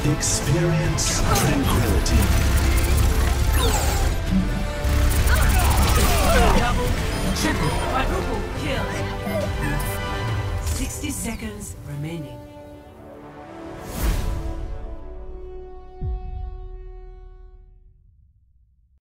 Experience tranquility. Double, triple, quadruple kill. 60 seconds remaining.